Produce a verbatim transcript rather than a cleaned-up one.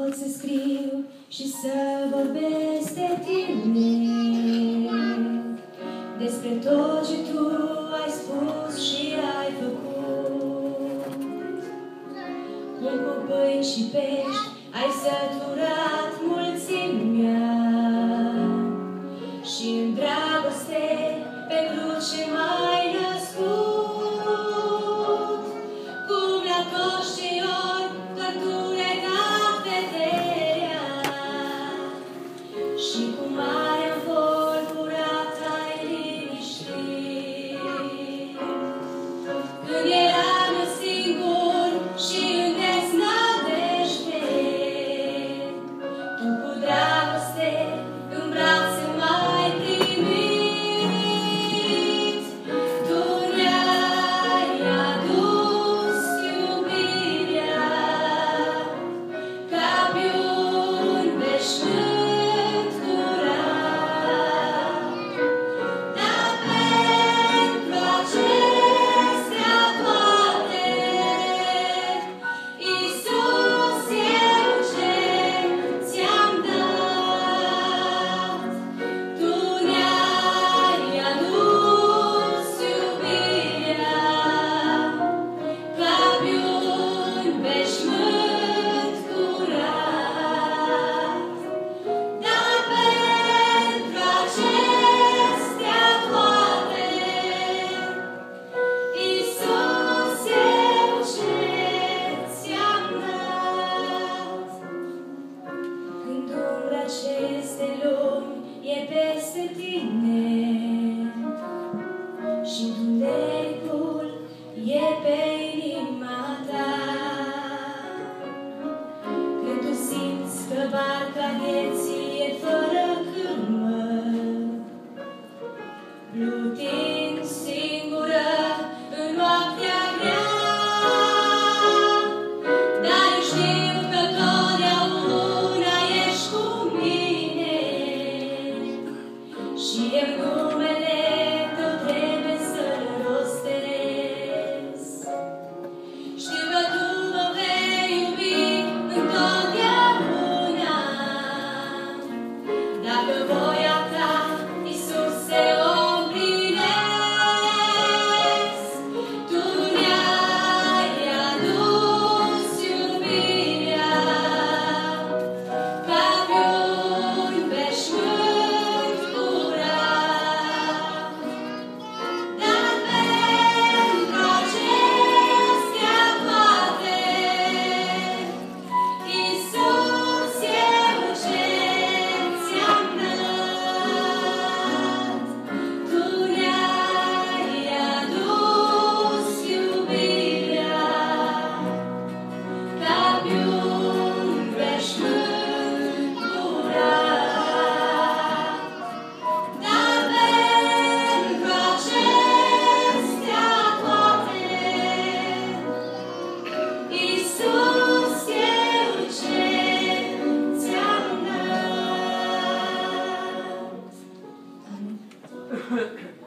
pot să scriu și să vorbesc de tine, despre tot ce tu ai spus și ai făcut. Cum cu pâini și pești ai săturat mulțimea și în dragoste pe cruce m-ai născut. Cum la toți cei ori doar tu ne-ai dat vederea și cu marea învolburat ai liniștit. Când eram eu singur și în deznădejde, tu cu dragoste în brațe m-ai primit. Tu ne-ai adus iubirea ca pe un veșmânt curat. Dar pentru acestea toate, Iisus, eu ce ți-am dat. Tu ne-ai adus iubirea ca pe un veșmânt curat. Dar pentru acestea toate, Iisus, eu ce ți-am dat. Când umbra acestei lumi e peste tine și întunericul e pe inima ta, când tu simți că barca vieții e fără cârmă, plutind singură în noaptea grea, dar eu știu că totdeauna ești cu mine și eu numele tău trebuie să-l rostesc. Știu că tu mă vei iubi întotdeauna, dacă voia ta, Iisuse, o împlinesc. Tu ne-ai adus iubirea ca pe un veșmânt curat. Dar pentru acestea toate, Iisus, eu ce ți-am dat. Tu ne-ai adus iubirea ca pe un veșmânt curat. Dar pentru acestea toate, Iisus, eu ce ți-am dat. Amin.